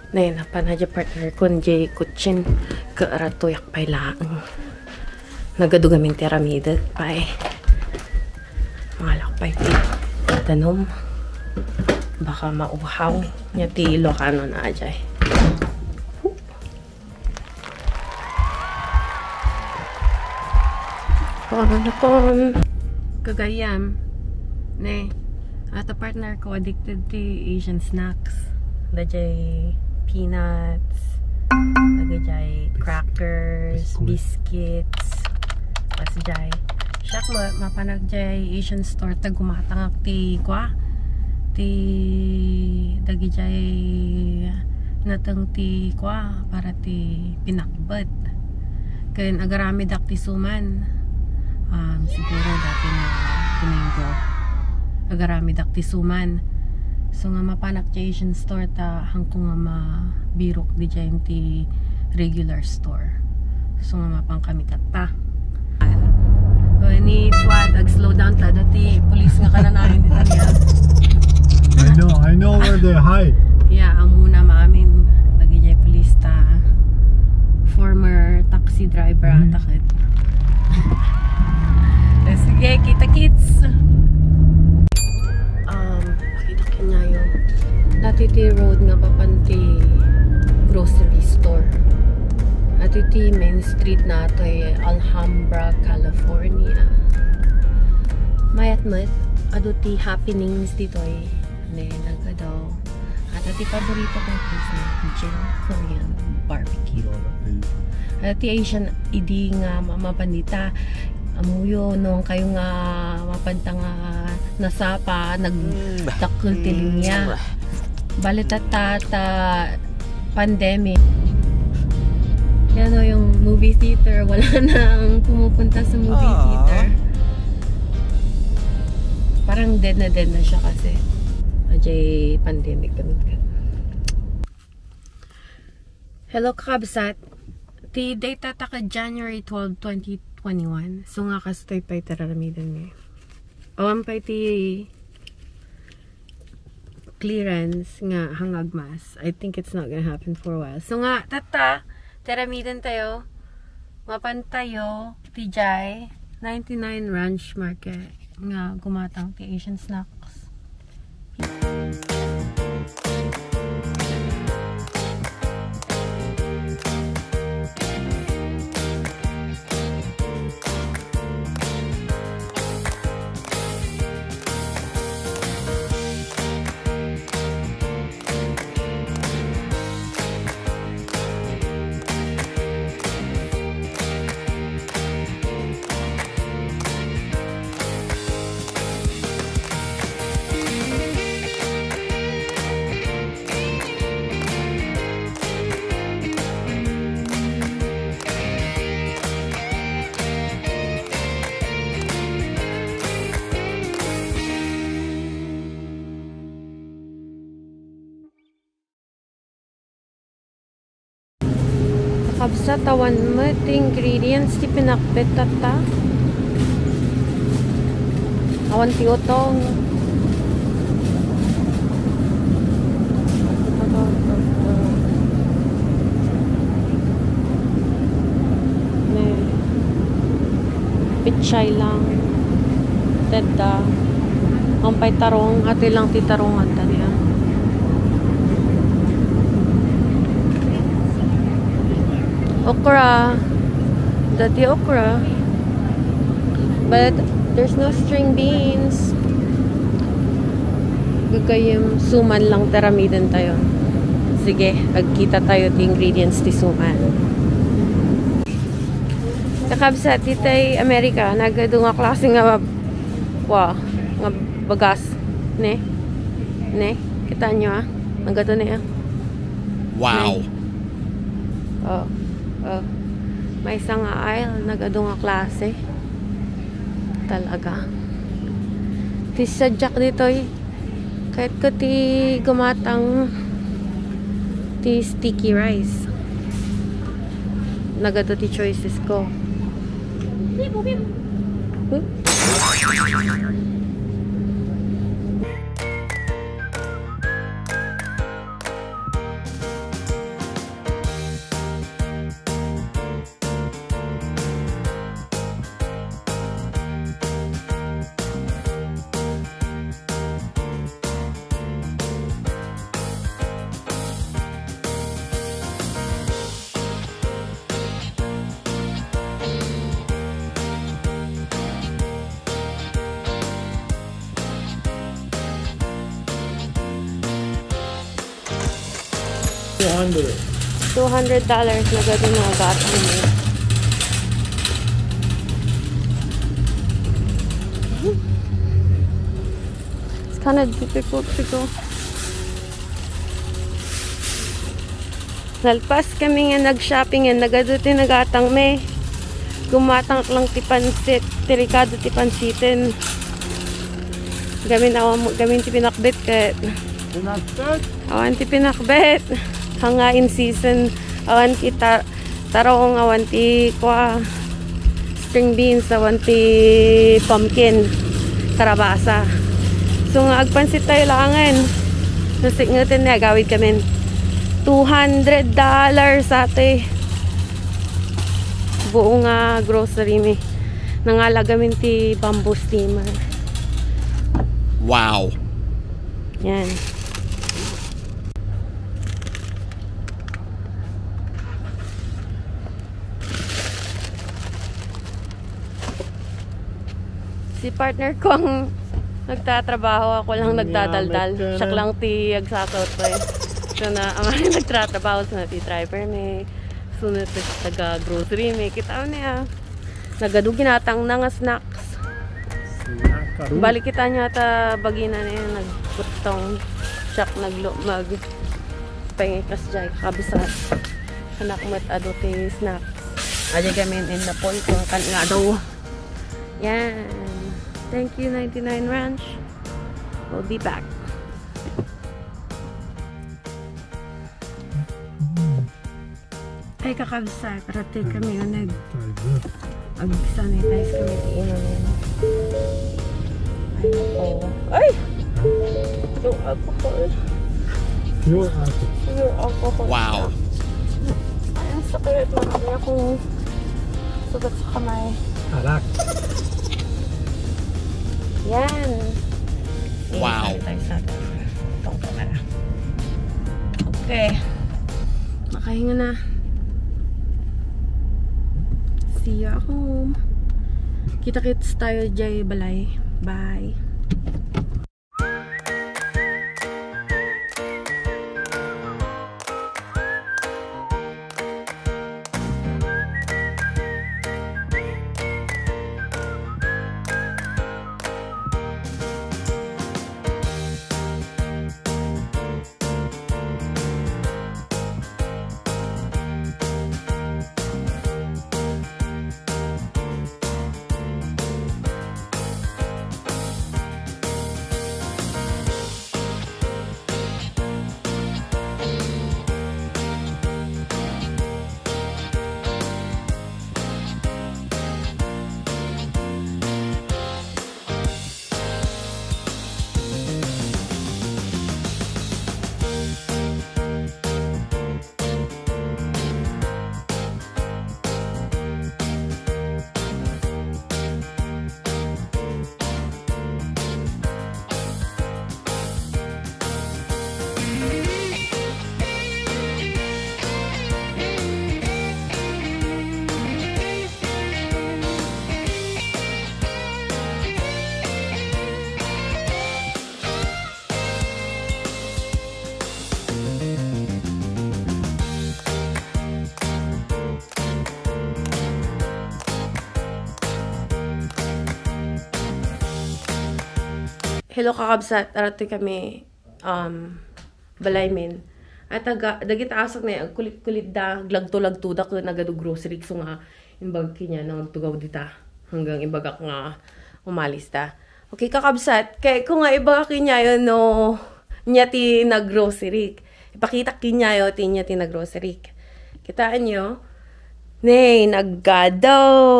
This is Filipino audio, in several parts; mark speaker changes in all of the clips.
Speaker 1: Na napanadya partner ko Jay Kutsin ke ratoyak pailaang. Nagadugaming tiramida pa mga lakpay tanom. Baka mauhaw niya ti Ilocano na ajay. Nakon kagayam ne at a partner ko addicted to Asian snacks. Dajay peanuts, dajay crackers, biscuits, pasjay. Siyak mapanag jay Asian store tag gumatangak ti kwa ti dagijay natang ti kwa para ti pinakbat. Kayan agarami dak ti suman. Siguro dati na Domingo agarami dak ti suman. So nga mapanak ti Asian store ta hangko nga mabirok di dyan ti regular store. So nga mapang kami ta. Ni Swat ag-slow down ta dati police nga kananahin di tanya.
Speaker 2: I know where they hide.
Speaker 1: Yeah, ang muna maamin lagi dyan police ta former taxi driver atakit. Sige, kita-kits. Pakita niya yun. Dati ti road nga papanti grocery store. Dati ti main street na ito Alhambra, California. Mayat-mat, ado ti happenings dito nagadaw. At ti paborito kong place na Jin Korean barbecue. At ti Asian idi nga mapandita. Amuyo nung kayo nga mapanta nga nasapa nagtakul tilinya balitata pandemic yan o yung movie theater wala nang pumupunta sa movie theater parang dead na siya kasi ajay pandemic kami. Hello kabsat ti data ta ka January 12, 2021. So nga kastoy pa itaramidan nga. Awan pa iti clearance nga hangagmas. I think it's not gonna happen for a while. So nga, tata, taramidan tayo. Mapan tayo, TJ, 99 Ranch Market. Nga gumatang ti Asian snacks. Kabsa tawan mo iti ingredients ti pinakbet tata. Awan ti utong. Pichay lang. Tedda. Ampay tarong. Ati lang ti tarong at niya. Okra. Dati okra. But there's no string beans. Gagayim suman lang taramidan tayo. Sige, agkita tayo ti ingredients ti suman. Kakabsa titay Amerika nagado nga klase nga nga bagas ne kita nyo nagado ne
Speaker 3: wow
Speaker 1: ne. May isang aisle nagado nga klase talaga ti sadyak dito kahit ko ti gumatang ti sticky rice nagado ti choices ko.
Speaker 2: 200.
Speaker 1: $200 na gado na gatang mo. It's kind of difficult to go. Nalpas kami nga nag-shopping yan. Nagado tinagatang me. Gumatang lang ti pansit. Tirikado ti pansitin. Gamin ti pinakbet kat.
Speaker 2: Pinakbet?
Speaker 1: Awan ti pinakbet. Hanga in season. Awan ti tarong. Awan ti string beans. Awan ti pumpkin. Karabasa. So nga agpansit tayo langan. Nasignutin na gawid kami. $200 sa ate. Buong grocery mi. Nangalaga ti bamboo steamer.
Speaker 3: Wow.
Speaker 1: Yan. Si partner ko ang nagtatrabaho, ako lang nagdadaldal. Siya lang ti agsakot pa eh. So na ang nagtatrabaho sa ti driver may sunod taga grocery may kita niya. Nagadu ginatang na nga snacks. Balik kita niya ta bagina niya nagputong siyak mag pengikas jay kabisat. Anak mat ado ti snacks. Aja gamin in na point kung kan nga daw. Yan. Thank you 99 Ranch. We'll be back. Ay kakabsat, rati kami nga nag-sanitize kami di ino na yun. Ay nako. Ay! Yung alcohol.
Speaker 2: Pure alcohol.
Speaker 1: Yung alcohol.
Speaker 3: Wow.
Speaker 1: Ay, ang sakit. Marami akong sugat sa kamay.
Speaker 2: Arak.
Speaker 1: Yan.
Speaker 3: Wow.
Speaker 1: Sanitize natin. Itong camera. Okay. Makahinga na. See you at home. Kita-kits tayo jay balay. Bye. Hello kakabsat, arati kami balay men. At dagit asok na kulit-kulit da glagto-lagto da ko nagado grocery so nga imbag kinya na tugaw dita hanggang imbag nga umalis ta. Okay kakabsat, kay kung nga imbag kinya yo no nya ti naggrocery. Ipakita kinya yo ti nya ti naggrocery. Kitaan nyo? Nay, naggado!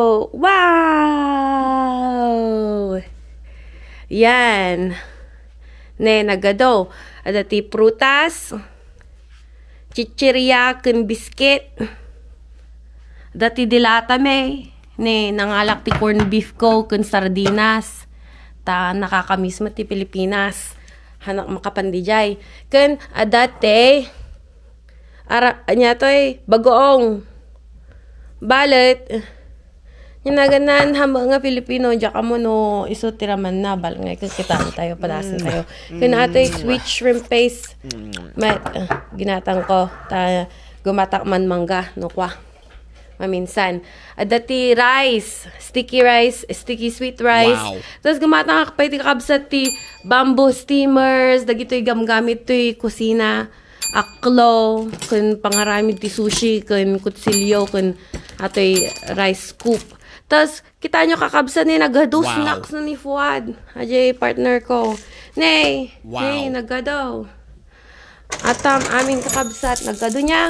Speaker 1: Wow! Yan. Ne, nagado. Ada ti prutas. Chichirya ken biscuit. Dati dilata me. Ne, nangalak ti corned beef ko ken sardinas. Ta nakakamiss mo ti Pilipinas. Hanak makapandijay. Ken adate anya to bagoong. Balet Yung naganan hamba nga Filipino, diya ka mo no, iso tiraman na, bal nga kikitaan tayo, palasin tayo. Kung ato'y sweet shrimp paste, ginatang ko, gumatak man mangga, no kwa. Maminsan. At dati rice, sticky sweet rice.
Speaker 3: Wow.
Speaker 1: Tapos gumatang ka pa iti kabsat ti bamboo steamers, dagito'y gamgamit to'y kusina, aklo, kun pangarami ti sushi, kun kutsilyo, kun ato'y rice scoop. Tapos, kita nyo kakabsa ni nagado snacks na ni Fuad. Ajay, partner ko. Nay, nay, nagado. At aming kakabsat, nagado niya.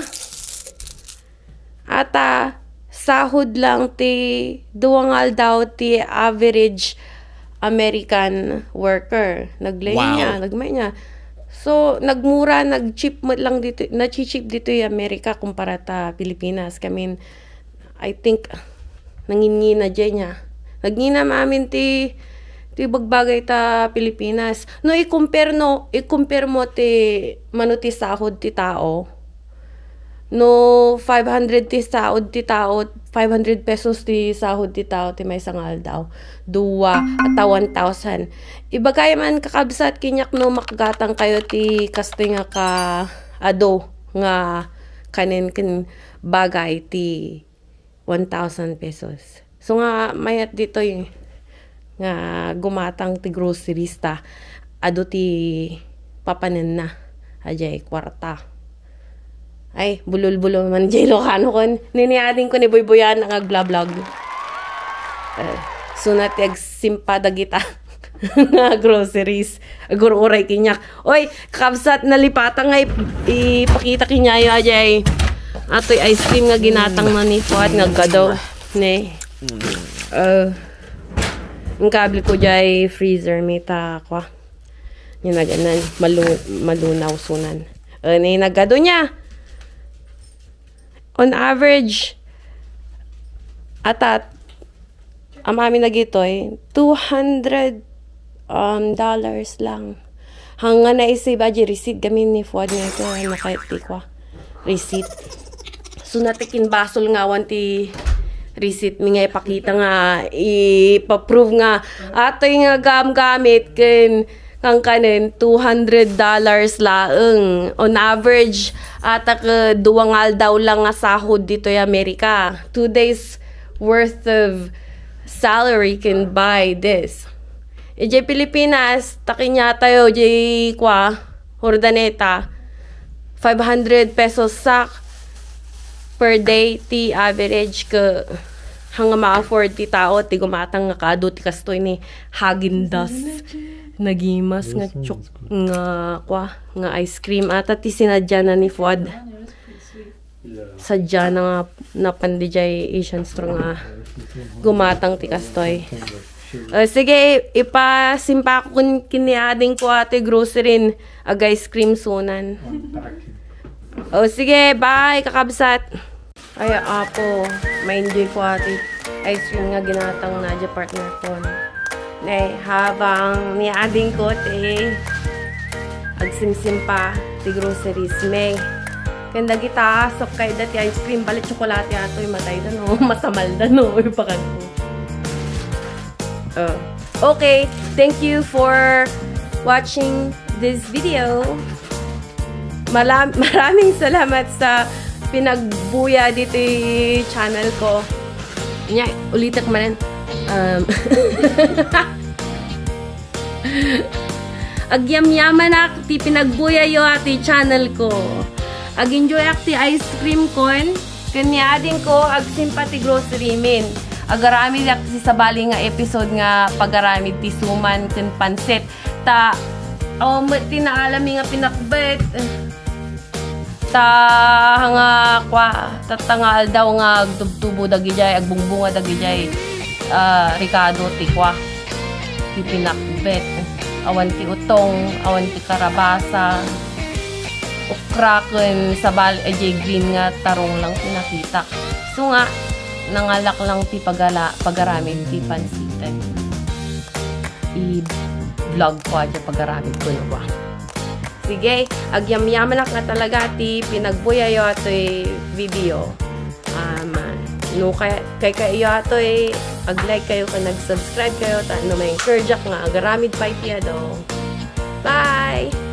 Speaker 1: At sahod lang ti duwangal daw ti average American worker. Naglay niya, nagmay niya. So, nagmura, nag-cheap lang dito, na-cheap dito yung Amerika kumpara ta Pilipinas. I think, nangingina dyan niya. Nagngina maamin ti bagbagay ta Pilipinas. No, i-compare mo ti ti sahod ti tao. No, 500 ti sahod ti tao, 500 pesos ti sahod ti tao, ti may sangal daw. 2 at 1,000. Ibagay man kakabsat kinyak no makagatang kayo ti kastoy nga ka ado nga kanin bagay ti 1,000 pesos. So nga mayat dito yung nga gumatang ti groceries ta ado ti papanen na ajay kwarta. Ay bulol-bulol man jay Lokano kon niniading ko ni Boyboyan ang agblog. Sunat yag simpada kita nga groceries agur-uray kinyak. Oy kakabsat nalipatang nga ipakita kinyayo ajay. Ato'y ice cream nga ginatang na ni Fuad nga gadaw. Ne. Yung kabel ko dyan freezer. May takwa. Yung naganan. Malunaw sunan. Ne, nagado niya. On average, amami na gito'y $200 lang. Hanga na isip aja receipt gamin ni Fuad nga ito. Nakaiti ko. Receipt. So natikin basol nga wanti receipt mi nga ipakita nga ipaprove nga atoy nga gamit kang kanin $200 laeng on average ata ka duwangal daw lang nga sahod dito sa Amerika. 2 days worth of salary can buy this. Ije Pilipinas takinya tayo jay kwa Hordaneta 500 pesos sak per day ti average ka hanga ma-afford ti tao ti gumatang nga kado ti kastoy ni Häagen-Dazs nagimas nga nga ice cream ata ti sinadya na ni Fuad sadya na nga napandijay Asian Strong nga gumatang ti kastoy. Sige ipasimpa ko kiniading ko ate grocery ag ice cream sunan. Sige, bye, kakabsat. Ay, apo, ma-enjoy ko ati ice cream nga ginatang na dya partner ko. Habang niading ko, agsimsim pa, ti groceries, may. Kanda kita, sok kay dati ice cream, balit tsokolate ato, matay na no, masamal na no, ipakan ko. Okay, thank you for watching this video. Maraming salamat sa pinagbuya dito yung channel ko. Nya, ulitak man. Agyam-yaman ak ti pinagbuya yo ati channel ko. Ag-enjoy ak ti ice cream kon. Kanya din ko ag-simpati grocery min. Agarami ak si sabali nga episode nga pagarami ti suman ken pansit. Tinaalami nga pinakbet. Nga tatangal daw nga agtubtubo dagijay agbungbunga dagijay Ricardo tikwa ti pinakbet awan ti utong awan ti karabasa okra ken sabal ajay green nga tarong lang pinakita so nga nangalak lang ti pagaramid ti pansitan i-vlog ko aja pagaramid ko na. Sige, agyam-yaman nga talaga ti pinagbuyayo ato'y video. No, kay kayo ato pag-like kayo, ka nag-subscribe kayo, no may encourage nga, agaramid pa itiya daw. Bye!